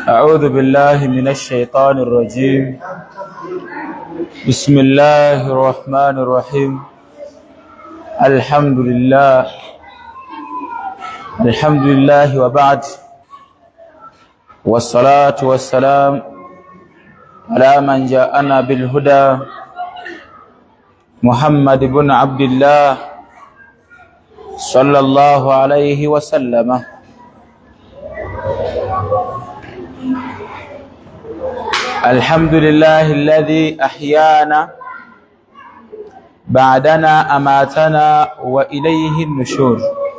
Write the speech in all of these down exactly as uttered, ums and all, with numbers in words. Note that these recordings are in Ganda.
أعوذ بالله من الشيطان الرجيم. بسم الله الرحمن الرحيم. الحمد لله الحمد لله وبعد، والصلاة والسلام على من جاءنا بالهدى محمد بن عبد الله صلى الله عليه وسلم. الحمد لله الذي أحيانا بعدنا أماتنا وإليه النشور.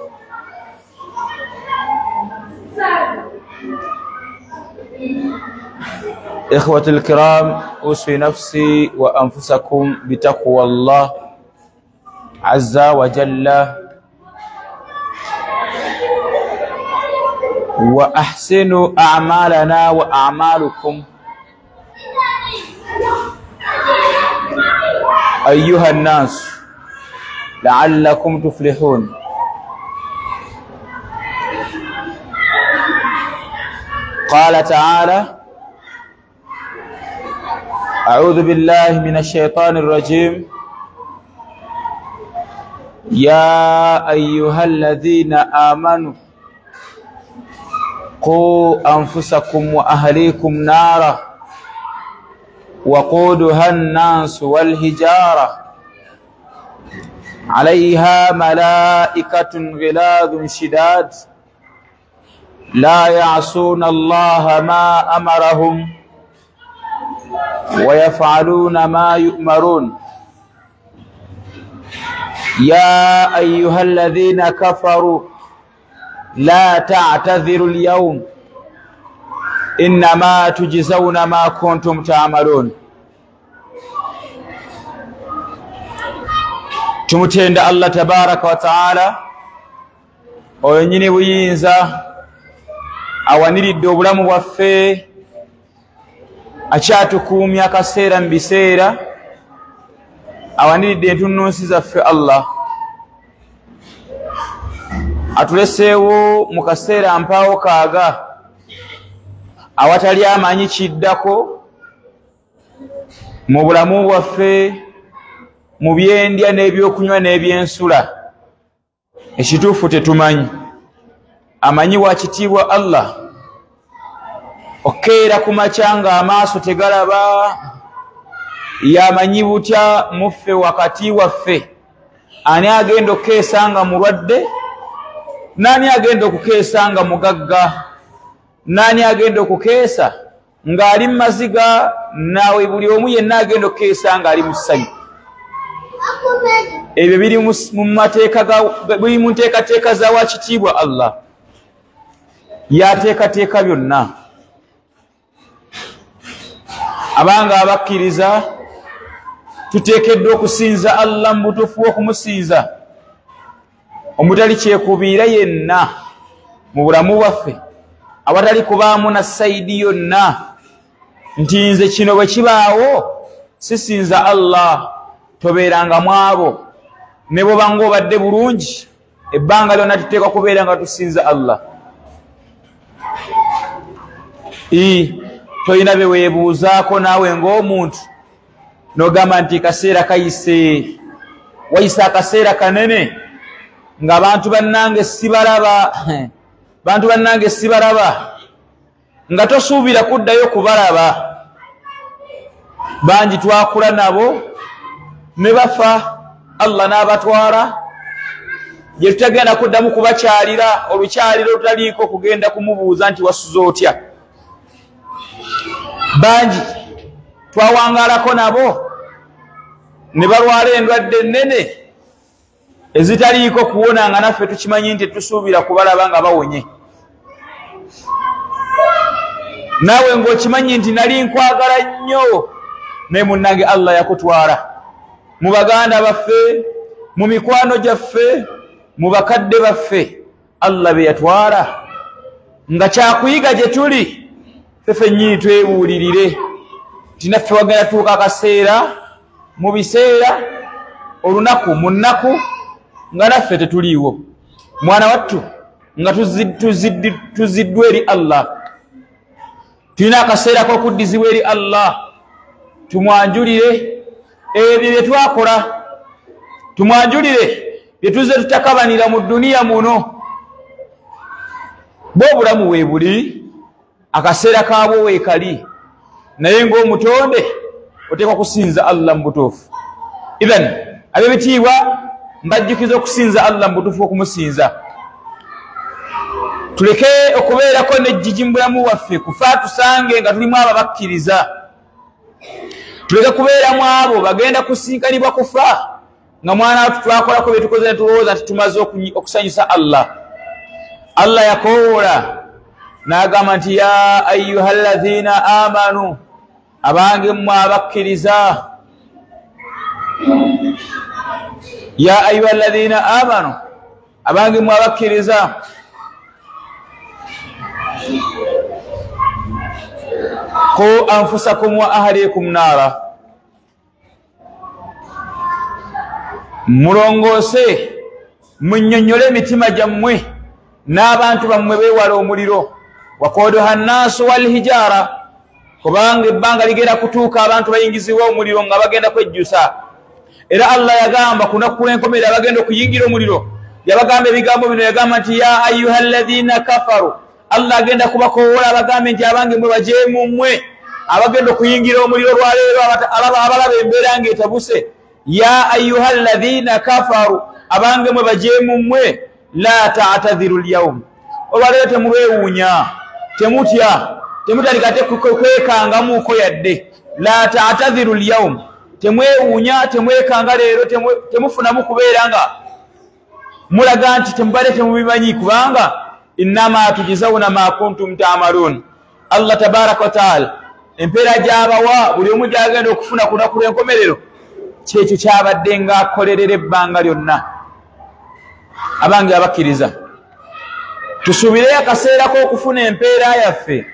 إخوة الكرام، أوصي نفسي وأنفسكم بتقوى الله عز وجل، وأحسنوا أعمالنا وأعمالكم أيها الناس لعلكم تفلحون. قال تعالى: أعوذ بالله من الشيطان الرجيم. يا أيها الذين آمنوا قوا أنفسكم وأهليكم نارا وقودها الناس والحجارة عليها ملائكة غلاظ شداد لا يعصون الله ما أمرهم ويفعلون ما يؤمرون. يا أيها الذين كفروا لا تعتذروا اليوم إنما تجزون ما كنتم تعملون. tumutenda Allah tabaraka wa taala oyo nyini buyinza awaniridde obulamu bwaffe, akyatukuumya akaseera mu biseera, awaniridde entunnunsi zaffe. Allah atuleseewo mu kaseera mpaawo kaaga awatali amanyi kiddako mu bulamu bwaffe, mu byendya n'ebyokunywa n'ebyensula. Ekituufu tetumanyi, amanyi wa kitiibwa Allah. Okeera ku makya nga amaaso tegalaba, yamanyi butya muffe wakati waffe. Ani agenda okukeesa nga mulwadde? Nani agenda okukeesa nga mugagga? Nani agenda okukeesa ng'ali mu maziga? Naawe buli omu yenna agenda okukeesa ng'ali mu ssanyu. Ebyo biri mu mateeka biri mu nteekateeka za wa kitiibwa Allah. Yateekateeka byonna. Abanga abakkiriza tuteekeddwa okusinza Allah mu butuufu bw'okumusinza, omutali kyekubiira yenna mu bulamu bwaffe, awatali kubaamu na sayidi yonna nti nze kino bwe kibaawo sisinza Allah. Tobeeranga mu abo, ne bwoba ng'obadde bulungi, ebbanga lyonna tuteekwa kubeera nga tusinza Allah. I toyina bye weebuuzaako naawe ng'omuntu n'ogamba nti kaseera kayise, wayise akaseera kanene nga bantu bannange sibalaba, bantu bannange sibalaba, nga tosuubira kuddayo kubalaba. Bangi twakula nabo ne bafa, Allah n'abatwala, gye tutagenda kuddamu kubakyalira olukyaliro olutaliiko kugenda kumubuuza nti wasuza otya. Bangi twawangalako nabo ne balwala endwadde ennene ezitaliiko kuwona, nga naffe tukimanyi nti tusuubira kubalaba nga bawonye. Naawe ng'okimanyi nti nali nkwagala nnyo, naye munnange Allah yakutwala. Mu baganda baffe, mu mikwano gyaffe, mu bakadde baffe, Allah be yatwala. Nga kyakuyiga gye tuli, ffe nnyini twebuulirire nti naffe wagenda tuuka akaseera mu biseera, olunaku mu nnaku, nga naffe tetuliiwo. Mwana wattu nga tuziddwe eri Allah. tulina akaseera k'okuddizibwa eri Allah tumwanjulire ebyo bye twakola tumwanjulire bye tuzze tutakabanira mu duniya muno bo obulamu we buli akaseera kaabwo weekali naye ng'omutonde oteekwa kusinza Allah mu butuufu idhan ab'ebitiibwa mbajjukiza okusinza Allah mu butuufu okumusinza tuleke okubeerako n'ejjiji mu bulamu waffe kufa tusange nga tulimu abo bakkiriza tuleke kubeeramu abo bagenda kusinkanibwa kufa nga mwana watu twakolako bye tukoze ne tulowooza nti tumaze okusanyusa Allah Allah yakoola n'agamba nti ya ayyuha alladhina amanu abange mmwe abakkiriza ya ayyuha alladhina amanu abange mmwe abakkiriza qu anfusakum wa ahlikum nara mulongoose munnyonnyole emitima gyammwe n'abantu bammwe beewala omuliro wakodoha nnaasu walhijara kubanga ebbanga ligenda kutuuka abantu bayingizibwa omuliro nga bagenda kwejjusa era Allah yagamba kunaku lw'enkomerero abagenda okuyingira omuliro yabagamba ebigambo bino yagamba nti ya ayyuha alladhina kafaru Allah agenda kubakoowola abagambe nti abange mmwe bajeemu mmwe abagenda okuyingira omuliro lwaleero abalaba embeera ng'etabuse ya ayyuha alladhina kafaru abange mmwe bajeemu mmwe la ta'tadhiru al-yawm olwaleero temulwewuunya temutya temutalika kwekangamuuko yadde la ta'tadhiru al-yawm temwewuunya temwekanga leero temufunamu kubeera nga mulaga nti temubadde temubimanyi kubanga innama tujizawuna ma kuntum ta'malun Allah tabaraka wa ta'ala empeera gy'abawa buli omu gy'agenda okufuna kunaku lw'enkomerero kyekyo kyabadde ng'akolerera ebbanga lyonna abange abakkiriza tusuubireyo akaseera k'okufuna empeera yaffe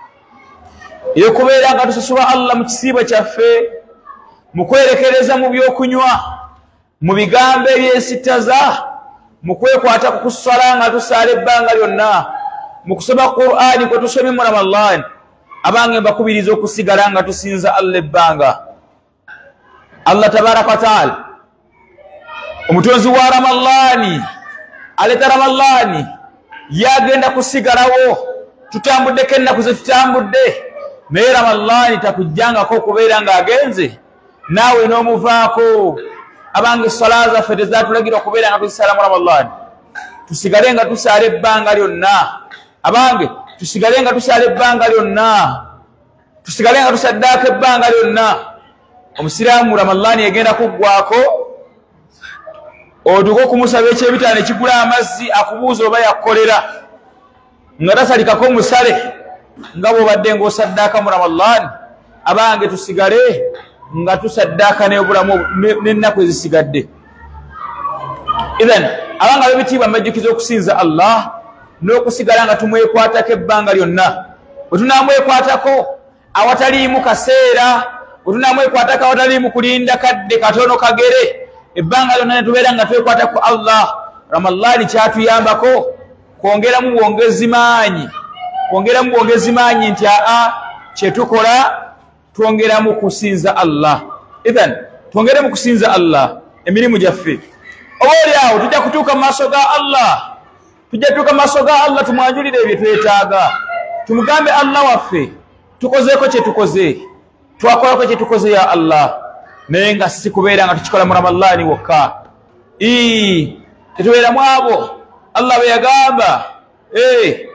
ey'okubeera nga tusasula Allah mu kisiibwe kyaffe mu kwerekereza mu by'okunywa mu bigambo ebyesittaza mu kwekwata ku kusala nga tusaala ebbanga lyonna mu kusoma Qur'ani kwe tusomye mu Ramadhan abange mbakubiriza okusigala nga tusinza Allah ebbanga Allah tabaraka wa ta'ala omutonzi wa Ramadhani aleta Ramadhani yagenda kusigalawo tutambuddeko ennaku ze tutambudde naye Ramadhani takujjangako okubeera ng'agenze naawe n'omuvaako abange salaa zaffe tezatulagira okubeera nga tuzisala mu Ramadhani tusigale nga tusaala ebbanga lyonna abange tusigale nga tusaala ebbanga lyonna tusigale nga tusaddaako ebbanga lyonna omusiraamu Ramadhani yagenda kuggwako otuuka okumusaba ekyebitaano ekigula amazzi akubuuza oba yakkolera nga tasalikako musale nga bw'obadde ng'osaddaaka mu Ramadhani abange tusigale nga tusaddaaka n'obulamu n'ennaku ezisigadde idhan abanga b'ebitiibwa mbajjukiza okusinza Allah n'okusigala nga tumwekwatako ebbanga lyonna bwe tunaamwekwatako awataliimu kaseera bwe tunaamwekwatako awataliimu kulinda kadde katono kagere ebbanga lyonna ne tubeera nga twekwata ku Allah Ramadhani kyatuyambako kwongeramu bwongezi maanyi kwongeramu bwongezi maanyi nti aa kyetukola twongeramu kusinza Allah idhan twongeremu kusinza Allah emirimu gyaffe oba oli awo tujja kutuuka mu maaso ga Allah tujja kutuuka mu maaso ga Allah tumwanjulire ebyo twetaaga tumugambe Allah waffe tukozeeko kye tukoze twakolako kye tukoze ya Allah naye nga si kubeera nga tukikola mu Ramadhani wokka ii tetubeeramu abo Allah bwe yagamba ee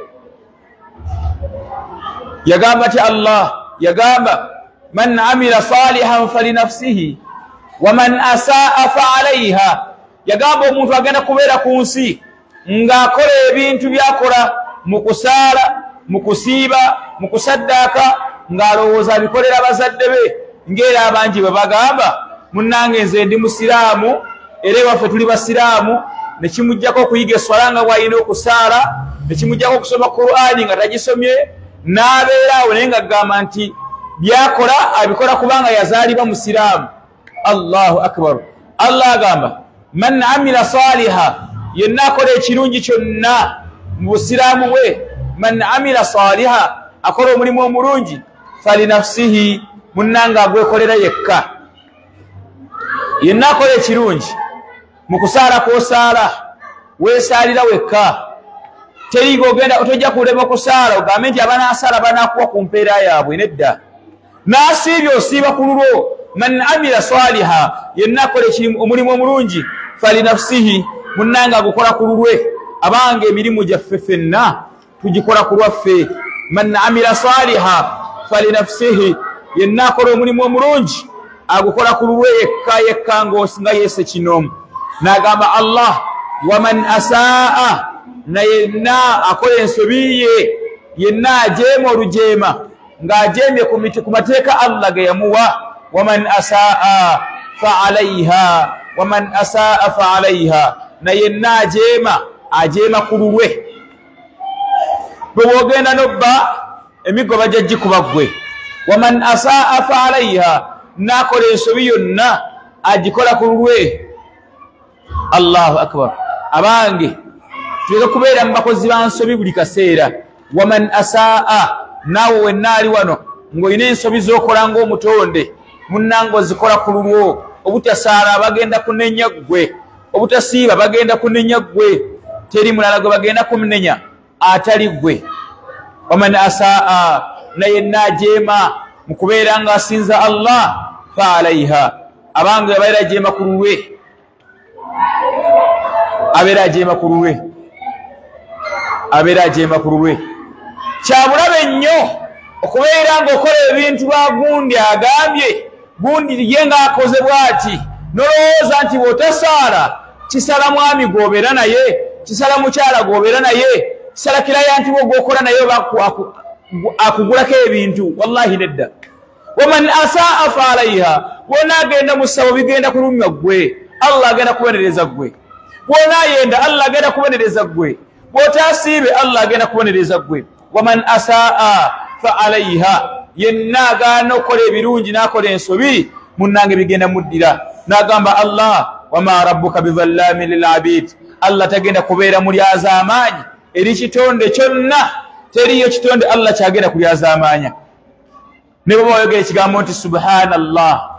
yagamba ti Allah yagamba man amila salihan falinafsihi wa man asaa fa alayha yagamba omuntu agenda kubeera ku nsi ng'akola ebintu byakola mu kusaala mu kusiiba mu kusaddaaka ng'alowooza abikolera bazadde be ng'era abangi bwe bagamba munnange nze ndi musiraamu era ewaffe tuli basiraamu ne kimuggyako okuyiga eswala nga bw'alina okusaala ne kimuggyako okusoma Qur'ani nga tagisomye n'abeera awo naye ng'agamba nti byakola abikola kubanga yazaalibwa musiraamu Allahu akbar Allah agamba man amila saliha yenna akola ekirungi kyonna mu busiraamu bwe man amila saliha akola omulimu omulungi falinafsihi munnanga agwekolera yekka yenna akola ekirungi mu kusaala kwosaala weesaalira wekka teriiga ogenda otojja kulema okusaala ogambe nti abanaasaala banaakuwa ku mpeera yaabwe nedda n'asiibye osiiba ku lulwo man amila swaliha yenna akola omulimu omulungi falinafsihi munnanga agukola ku lulwe abange emirimu gyaffe ffenna tugikola ku lwaffe man amila swaliha falinafsihi yenna akola omulimu omulungi agukola ku lulwe yekka yekka nga yeese kino n'agamba Allah waman asaa na yenna akola ensobi ye yenna ajeema olujeema ng'ajeemye ku mateeka Allah ge yamuwa waman asaa fa alayha waman asaa fa alayha na yenna ajeema ajeema ku lulwe bwe bwogenda nobba emigo bajja gikuba ggwe waman asaa fa alayha nakola ensobi yonna agikola ku lulwe Allahu akbar abange tuleka kubeera mu bakozi ba nsobi buli kaseera waman asaa naawe wenna ali wano ng'olina ensobi z'okola ng'omutonde munnanga ozikola ku lulwo obutasaala bagenda kunenya ggwe obutasiiba bagenda kunenya ggwe teri mulala gwe bagenda kumunenya atali ggwe waman asaa na yenna ajeema mu kubeera ng'asinza Allah fa alayha abange abeera ajeema ku lulwe abeera ajeema ku lulwe abeera ajeema ku lulwe kyabulabe nnyo okubeera ng'okola ebintu ba gundi agambye gundi ye ng'akoze bw'ati nolowooza nti bw'otasaala kisala mwami gw'obeera naye kisala mukyala gw'obeera naye kisala kiraya nti gw'okola naye akugulako ebintu wallahi nedda waman asaa fa alayha bw'ona agenda mu ssabo bigenda kulumya ggwe Allah agenda kubonereza ggwe bw'ona ayenda Allah agenda kubonereza ggwe bw'otaasiibe Allah agenda kubonereza ggwe waman asaa fa alayha yenna agaana okukola ebirungi n'akola ensobi munnange bigenda muddira n'agamba Allah wama rabbuka bidhallamin lil abid Allah tagenda kubeera mulyaza amaanyi eri kitonde kyonna teriyo kitonde Allah kyagenda kulyaza amaanya ne baba wayogera ekigambo nti subhanallah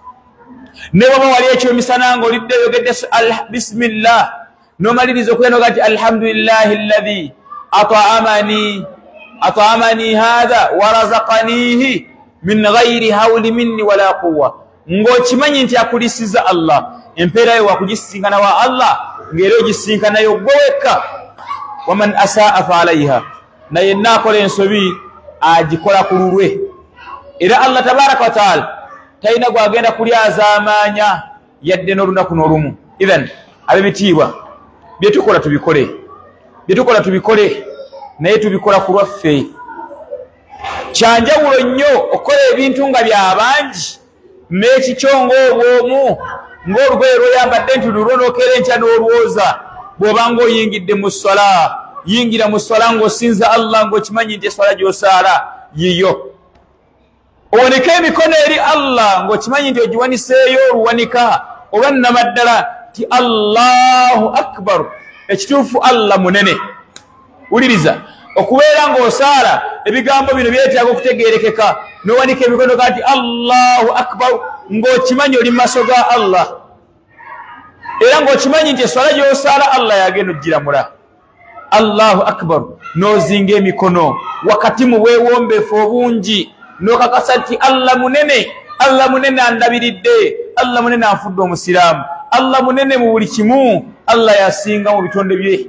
ne baba wali ekyo misana ng'olidde yogedde bismillah n'omaliriza okuyanoga nti alhamdulillahi alladhi at'amani at'amani hadha wa razaqanihi min ghairi hawli minni wala quwwa ng'okimanyi nti akulisiza Allah empeera yo wakugisinkana wa Allah ng'era ogisinkanayo gwe wekka waman asaa fa alayha na yenna akola ensobi agikola ku lulwe era Allah tabaraka wa taala talina gwagenda kulyaza amaanya yadde n'olunaku n'olumu idhan ab'ebitiibwa bye tukola tubikole bye tukola tubikole naye tubikola ku lwaffe kyanjawulo nnyo okukola ebintu nga byabangi n'ekikyo ng'obwomu ng'olugoye lw'oyambadde nti lulwo n'okeera enkya n'olwoza bw'oba ng'oyingidde mu swala yingira mu swala ng'osinza Allah ng'okimanyi nti eswala gy'osaala yiyo owoneka emikono eri Allah ng'okimanyi nti ogiwaniseeyo oluwanika olwannama ddala ti Allahu akbar ekituufu Allah munene uliriza okubeera ng'osaala ebigambo bino byetaaga okutegeerekeka n'owanika emikono ga nti Allahu akbar ng'okimanyi oli mu maaso ga Allah era ng'okimanyi nti eswala gy'osaala Allah yagenda ogiramula Allahu akbar n'ozinga emikono wakati mu bwewombeefu obungi n'okakasa nti Allah munene Allah munene andabiridde Allah munene anfudde omusiraamu Allah munene mu buli kimu Allah yasinga mu bitonde bye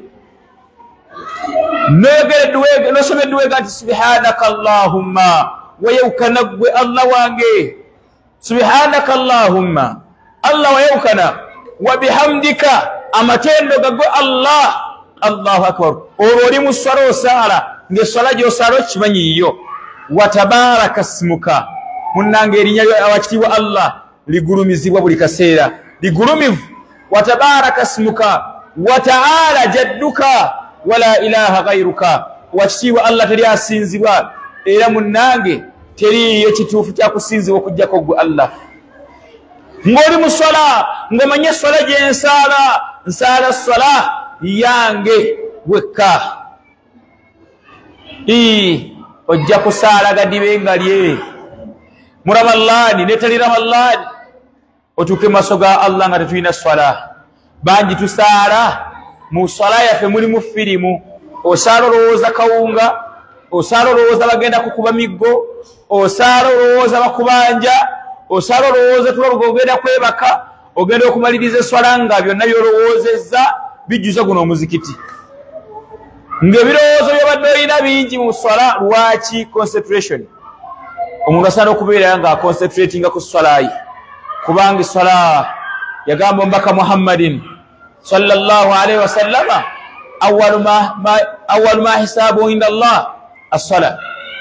nosoma edduweega nti subhanaka Allahumma wayawukana ggwe Allah wange subhanaka Allahumma Allah wayawukana wa bihamdika amatendo gagwe Allah Allahu akbar olwo oli mu swala osaala ng'eswala gy'osaala okimanyiyo wa tabaraka smuka munnange erinnya awakitiibwa Allah ligulumizibwa buli kaseera ligulumivu wa tabaraka smuka wa ta'ala jadduka wala ilaha ghayruka wakitiibwa Allah teri asinzibwa era munnange teriyo kituufu kyakusinzibwa okuggyako ggwe Allah ng'oli mu swala ng'omanye swala gye nsaala nsaala swala yange wekka ojja kusaala gadibe ngalye mu Ramadani netali Ramadani otuke maso ga Allah nga tetulina swala banji tusaala mu swala yaffe mulimu firimu osaala olowooza kawunga osaala olowooza bagenda kukuba miggo osaala olowooza bakubanja osaala olowooza tulabga ogenda kwebaka ogenda okumaliriza eswala nga byonna byolowoozezza bijjuza guno omuzikiti ng'ebirowoozo byobadde olina bingi mu swala lwaki concentration omuntu asaana okubeera nga aconcentratinga ku swala ye kubanga eswala yagamba omubaka Muhammadin sallallahu alaihi wasallama awwalu ma, ma, awwalu ma hisabu inda Allah as-sala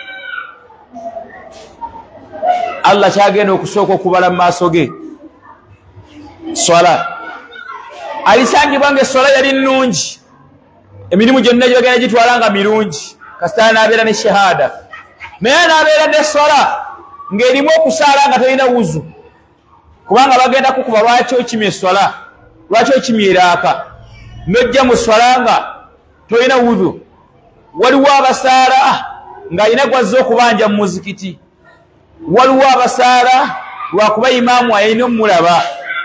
Allah kyagenda okusooka okubala mu maaso ge swala alisangibwa nga eswala yali nnungi emirimu gyonna gyogenda gitwala nga mirungi kasita n'abeera ne shahada naye n'abeera ne swala ng'erimu okusaala nga talina wuzu kubanga bagenda kukuba lwaki okimya eswala lwaki okimya eraaka nojja mu swala nga tolina wuzu waliwo abasaala ng'alina gwazze okubanja mu muzikiti waliwo abasaala lwakuba imaamu ayina omulaba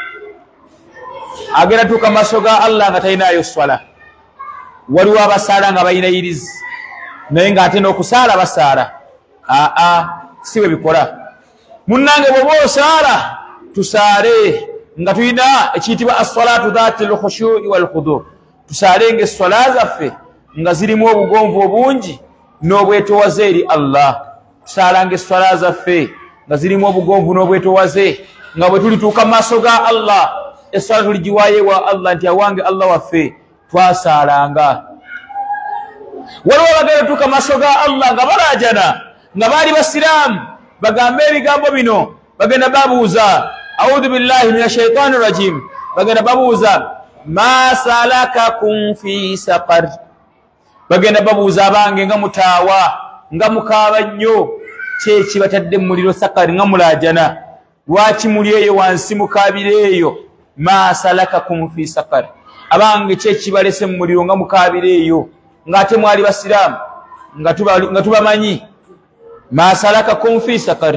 agenda tuuka maaso ga Allah nga talinayo swala waliwo abasaala nga balina irizi naye ng'ate n'okusaala basaala aa si bwe bikola munnange bw'oba osaala tusaale nga tulina ekiyitibwa as-salaatu dhaati al-khushuu'i wal-khuduu tusaale nga eswala zaffe nga zirimu obugonvu obungi n'obwetoowaze eri Allah tusaala nga eswala zaffe nga zirimu obugonvu n'obwetoowaze nga bwe tulituuka mu maaso ga Allah eswala tuligiwaayo ewa Allah nti awange Allah waffe twasaalanga waliwo abagenda tuuka mu maaso ga Allah nga balaajana nga baali basiraamu bagambe ebigambo bino bagenda babuuza a'udhu billahi minash shaitani rajim bagenda babuuza ma salakakum fi saqar bagenda babuuza abange nga mutaawa nga mukaaba nnyo kyeki batadde mu muliro sakari nga mulaajana lwaki muli eyo wansi mukaabire eyo ma salakakum fi saqar abange kyeki balese mu muliro nga mukaabire eyo ng'ate mwali basiraamu nga tubamanyi ma salakakum fi saqar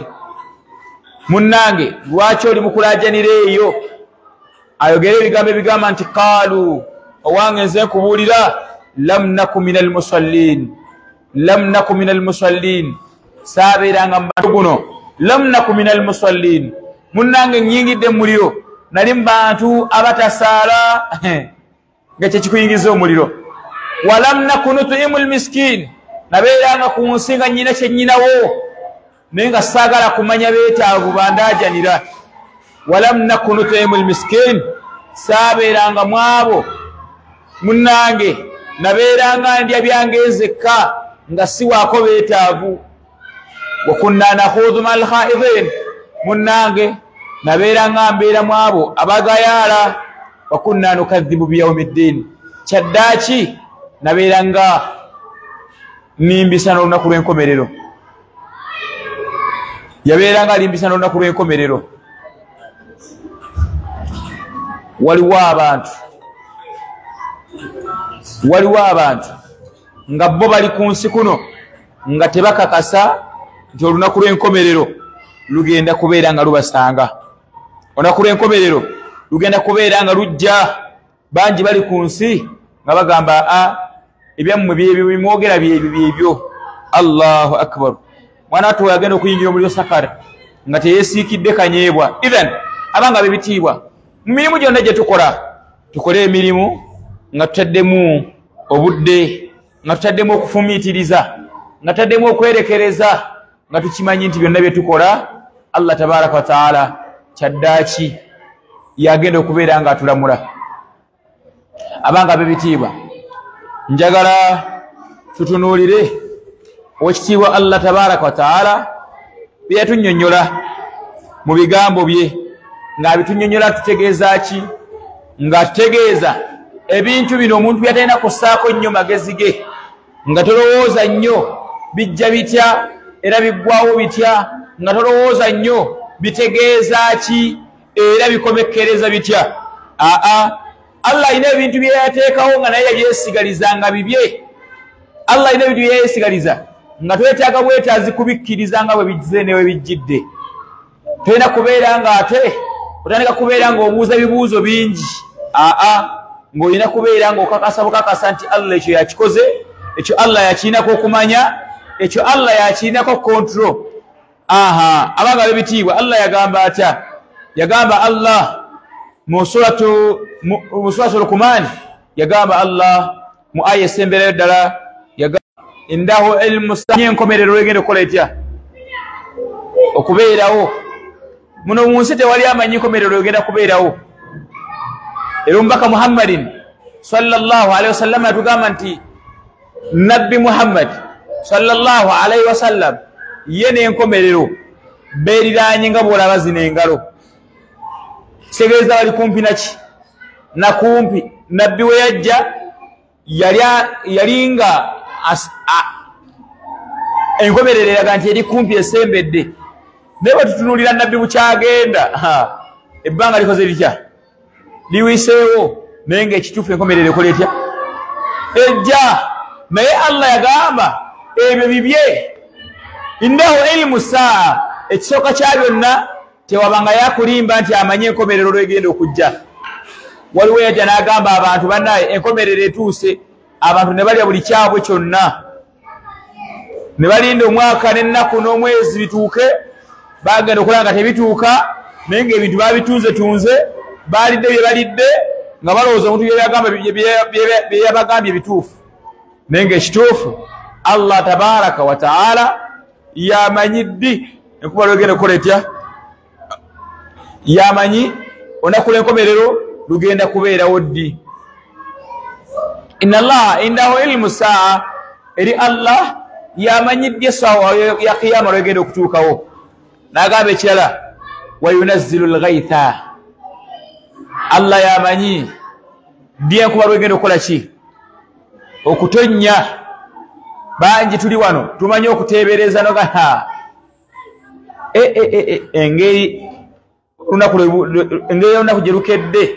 munnange lwaki oli mukulaajanira eyo ayogera ebigambo ebigamba nti qaalu owange nze nkubuulira lam naku min almusallin lam naku min almusallin saabeeranga mu guno lam naku min almusallin munnange nnyingidde mu muliro nali mu bantu abatasaala nga kyekikuyingiza omuliro walam naku nutimu almiskin nabeeranga ku nsi nga nnyina kyennyinawo naye nga saagala kumanya beetaavu bandaajanira walam naku nutimu almiskin saabeeranga mu abo munnange nabeeranga ndya byange nzekka nga siwaako beetaavu wakunna nakhudhu ma alkhaidin munnange nabeeranga mbeera mu abo abagayaala wakunna nukadhibu biyaumi ddin kyaddaaki nabeeranga nimbisa n'olunaku lw'enkomerero yabeeranga alimbisa n'olunaku lw'enkomerero waliwo abantu waliwo abantu nga bo bali ku nsi kuno nga tebakakasa nti olunaku lw'enkomerero lugenda kubeera nga lubasanga olunaku lw'enkomerero lugenda kubeera nga lujja bangi bali ku nsi nga bagamba a ebyammwe byebyo bimwogera byebyo byebyo Allahu akbar mwana watu yagenda okuyingira omuliro sakara nga teyeesiikidde kanyeebwa even abanga bebitiibwa mu mirimu gyonna gye tukola tukole emirimu nga tutaddemu obudde nga tutaddemu okufumiitiriza nga tutaddemu okwerekereza nga tukimanyi nti byonna bye tukola Allah tabaraka wa taala kyaddaaki yagenda okubeera nga atulamula abanga bebitiibwa njagala tutunuulire owekitiibwa Allah tabaraka wa taala bye yatunnyonnyola mu bigambo bye ng'abitunnyonnyola tutegeeza ki nga tutegeeza ebintu bino omuntu byatalina kussaako nnyo magezi ge nga tolowooza nnyo bijja bitya era biggwawo bitya nga tolowooza nnyo bitegeeza ki era bikomekkereza bitya aa Allah alina ebintu bye yateekawo nga naye yabyesigaliza nga bibye Allah alina ebintu bye yayesigaliza nga twetaaga bwetaazi kubikkiriza nga bwe bijjize ne we bijjidde. Tolina kubeera nga ate otandika kubeera ng'obuuza ebibuuzo bingi. Aa, ng'olina kubeera ng'okakasa bukakasa nti Allah ekyo yakikoze, ekyo Allah yakirinako okumanya, ekyo Allah yakirinako control. Aha, abanga bebitiibwa Allah yagamba atya? Yagamba Allah mu suratu mu suratu Luqman, yagamba Allah mu aya esemberayo ddala, yagamba indahu ilmu sanye enkomerero egenda okukola etya? Okubeerawo. Muno mu nsi tewali amanyi enkomerero egenda kubeerawo. Era omubaka Muhammadin sallallahu alaihi wasallam atugamba nti Nabbi Muhammad sallallahu alaihi wasallam ye n'enkomerero beeriranye nga bw'olaba zino engalo. Kitegeeza bali kumpi naki? Na kumpi. Nabbi we yajja yali nga enkomerero eraga nti eri kumpi esembedde. Naye bwe tutunuulira Nabbi bukyagenda, ebbanga likoze litya? Liwiseewo, naye ng'ekituufu enkomerero ekola etya? Ejja. Naye Allah yagamba ebyo bibye. Indahu ilmu saa, ekisooka kya byonna tewabanga yakulimba nti amanye enkomerero lwegenda okujja. Waliwo yajja n'agamba abantu bannaye enkomerero etuuse, abantu ne balya buli kyabwe kyonna, ne balinda omwaka n'ennaku n'omwezi bituuke, bagenda okulaba nga tebituuka, naye ng'ebintu babitunze tunze, balidde bye balidde nga balowooza omuntu bye yabagambye bituufu. Naye ng'ekituufu Allah tabaraka wa taala yamanyi ddi enkuba lwegenda okukola etya? Yamanyi olunaku lw'enkomerero lugenda kubeerawo ddi. Inna Allaha indahu ilmu saa, eri Allah yamanyi ddi essaawa ya qiyama lwegenda okutuukawo. N'agamba ekirala, wa yunazzilu al-ghaytha, Allah yamanyi ddi enkuba lwegenda okukola ki? Okutonnya. Bangi tuli wano tumanyi okuteebereza noga engeri olunaku gye lukedde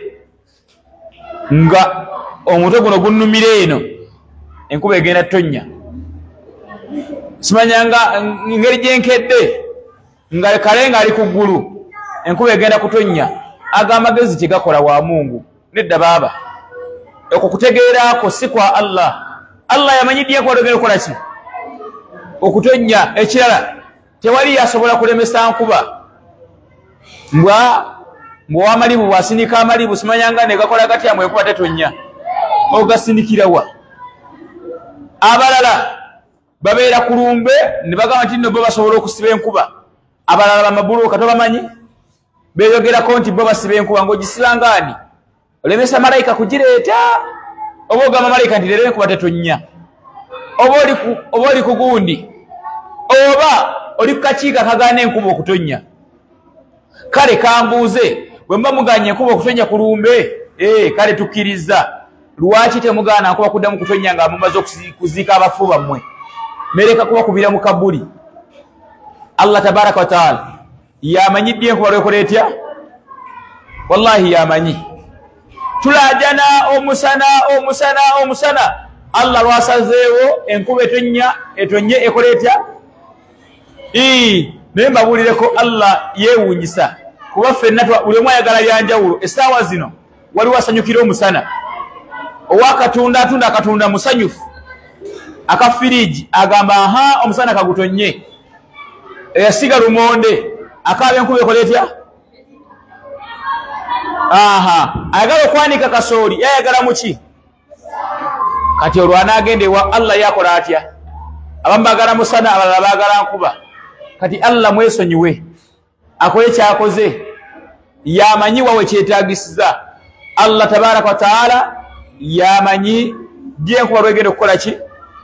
nga omutwe guno gunnumira eno, enkuba egenda tonnya. Simanyanga engeri gyenkedde nga kale nga ali ku ggulu, enkuba egenda kutonnya. Aga amagezi tegakola wa Mungu, nedda baaba. Okwo kutegeerako si kwa Allah. Allah yamanyidde enkuba lwegenda okukola ki? Okutonnya. Ekirala, tewali yasobola kulemesa nkuba. Mbwa mbw'amalibu bw'asindika amalibu simanyanga ne gakola gatya mu enkuba tetonnya. Ogasindikirawa. Abalala babeera ku lumbe ne bagamba nti nno bo basobola okusiba enkuba. Abalala bamabuluka tobamanyi? Beeyogerako nti bo basiba enkuba, ng'ogisibanga ani? Olemesa malayika kugireeta? Oba ogamba malayika nti leero enkuba tetonnya? Oba oli ku gundi? Oba oli ku kakiiko akagaana enkuba okutonnya? Kale kambuuze, bwe mba muganye enkuba okutonnya ku lumbe, ee kale tukkiriza. Lwaki temugaana nkuba kuddamu kutonnya nga mumaze okuziika abafu bammwe? Mereka kuba kubira mu kabuli. Allah tabaraka wa taala yamanyidde enkuba lwekola etya? Wallahi yamanyi. Tulajana omusana omusana omusana, Allah lwasazeewo enkuba etonnya etonye ekola etya? Ii naye mbabulireko Allah yeewuunyisa, kuba ffenna buli omu ayagala byanjawulo. Essaawa zino waliwo asanyukira omusana, owakatunda atunda akatunda musanyufu, akafiriji agamba aha omusana kagutonye. Eyasiga lumonde akaaba enkuba ekola etya? Aha, ayagala okwanika kasooli yayagala muki? Kati olwo anaagenda ewa Allah yakola atya? Abamu baagala musana, abalala baagala nkuba. Kati Allah mwesonyiwe, akole kyakoze, yamanyi wawe kyetaagisiza. Allah tabaraka wa taala yamanyi gyenkuba lwegenda okukola ki?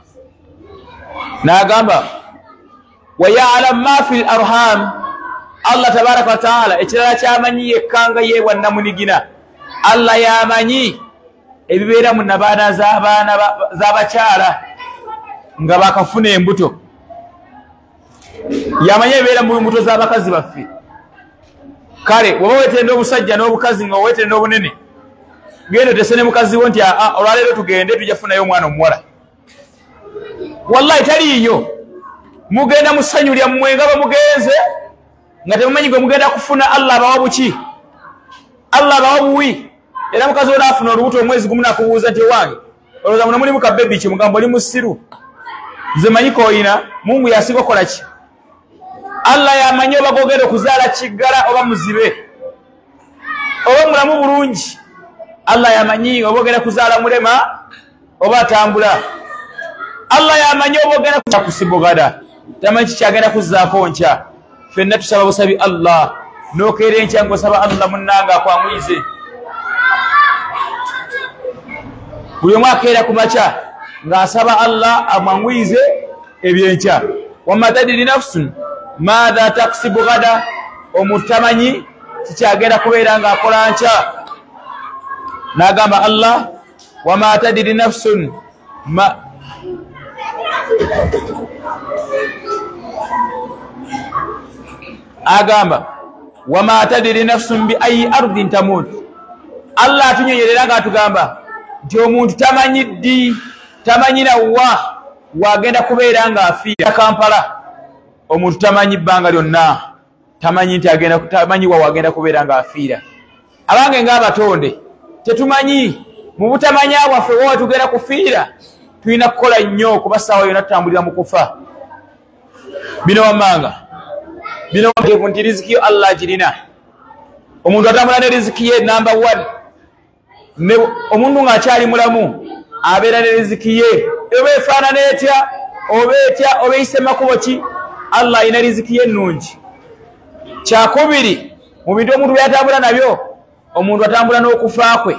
N'agamba wa ya'lam ma fil arham, Allah tabaraka wa taala ekirala kyamanyi yekkanga ye wannamunigina. Allah yamanyi ebibeera mu nabaana z'abaana z'abakyala nga bakafuna embuto. Yamanyi ebibeera mu mbuto z'abakazi baffe. Kale woba weetenda obusajja n'obukazi nga weetenda obunene, genda otese ne mukazi wo nti olwaleero tugende tujja funayo omwana omuwala. Wallahi taliiyo. mugenda musanyu lya mmwe nga bamugenze nga temumanyi gwe mugenda kufuna Allah abawa buki Allah abawa buwi era mukazi ola afuna olubuto omwezi gumu nakubuuza nti wange olowooza muno mulimu kabebi ki mugambo oli musiru nze manyi koyina Mungu yasinga okola ki Allah yamanyi oba gogenda okuzaala kiggala oba muzibe oba mulamu bulungi Allah yamanyi oba ogenda kuzaala mulema oba atambula Allah yamanyi oba ogenda kusibogada tamanyi kikyagenda kuzzaako nkya ffenna tusaba busabi Allah nokeera enkya ng'osaba Allah munnanga akwanguyirize buli omu akeera ku makya ng'asaba Allah amwanguyirize ebyenkya wamma tadiri nafsun maadha taksibu gada omuntu tamanyi kikyagenda kubeera ng'akola nkya n'agamba Allah wama tadiri nafsun ma agamba wama tadiri nafsun bi ayi ardin tamut Allah atunyonyerera ng'atugamba nti omuntu tamanyi ddi tamanyi nawa wagenda kubeera ng'afiira Kampala omuntu tamanyi bbanga lyonna tamanyi nti agenda tamanyi wa wagenda kubeera ng'afiira abange ng'abatonde tetumanyi mu butamanya bwaffe wowe tugenda kufiira tulina kukola nnyo kuba ssaawa yonna tutambulira mu kufa bino wammanga bino nti riziki yo Allah agirina omuntu atambula ne riziki ye namba one ne omuntu ng'akyali mulamu abeera ne riziki ye oba efaanana etya oba etya oba eyise makubo ki Allah alina riziki ye ennungi kyakubiri mu bintu omuntu byatambula nabyo omuntu atambula n'okufa kwe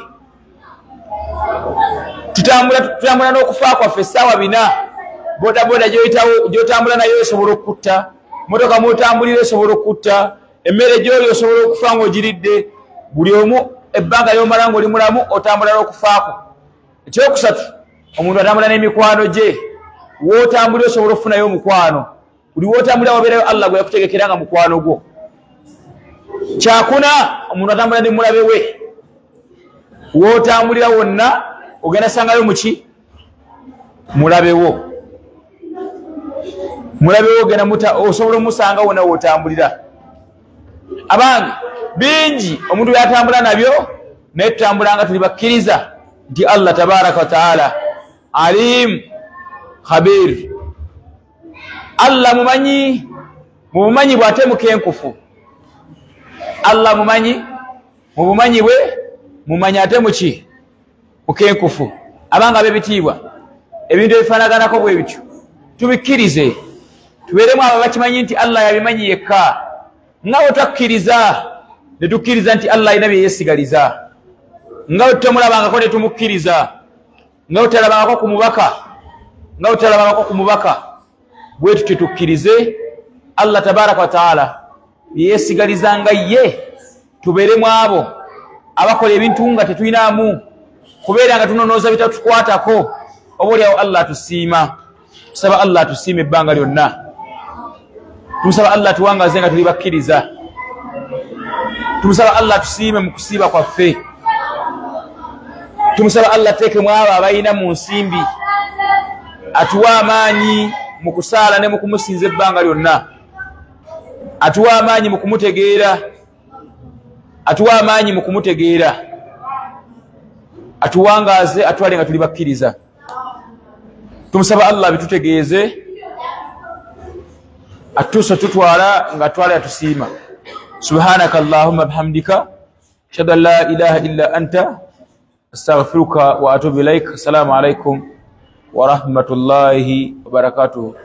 tutambula tutambula n'okufa kwaffe essaawa bina bodaboda gy'otambula nayo esobola okukutta motoka mwotambulira esobola okukutta emmere gy'oli osobola okufa ng'ogiridde buli omu ebbanga ly'omala ng'oli mulamu otambula n'okufaako ekyokusatu omuntu atambula n'emikwano gye wootambulira osobola okufunayo omukwano buli wootambulira wabeerayo Allah gwe yakutegekera nga mukwano gwo kyakuna omuntu atambula ne mulabe we wootambulira wonna ogenda sangayo muki mulabe wo mulabe wo ogenda muta osobola omusanga wonna wootambulira abange bingi omuntu byatambula nabyo naye tutambula nga tuli bakkiriza nti Allah tabaraka wa taala alim khabir Allah mumanyi mu bumanyi bwe ate mukenkufu Allah mumanyi mu bumanyi bwe mumanyi ate muki mukenkufu abanga ab'ebitiibwa ebintu ebifaanaganako bwe bityo tubikkirize tubeeremu abo bakimanyi nti Allah yabimanyi yekka nga bwe twakkiriza ne tukkiriza nti Allah alina bye yeesigaliza nga bwe tutamulabangako ne tumukkiriza nga bwe tutalabangako ku mubaka nga bwe tutalabangako ku mubaka bwe tutyo tukkirize Allah tabaraka wa taala yeesigaliza nga ye tubeeremu abo abakola ebintu nga tetulinamu kubeera nga tunonooza bitatukwatako oboolyawo Allah atusiima tusaba Allah atusiima ebbanga lyonna tumusaba Allah tuwangaze nga tuli bakkiriza tumusaba Allah tusiime mu kusiiba kwaffe tumusaba Allah teekemu abo abalina mu nsimbi atuwa amaanyi mu kusaala ne mu kumusinza ebbanga lyonna atuwa amaanyi mu kumutegeera atuwa amaanyi mu kumutegeera atuwangaze atwale nga tuli bakkiriza tumusaba Allah bitutegeeze atuusa tutwala nga twala atusiima subhanaka allahumma bihamdika ashhadu an la ilaha illa anta astaghfiruka wa atubu ilaik assalamu alaikum wa rahmatullahi wa barakatuh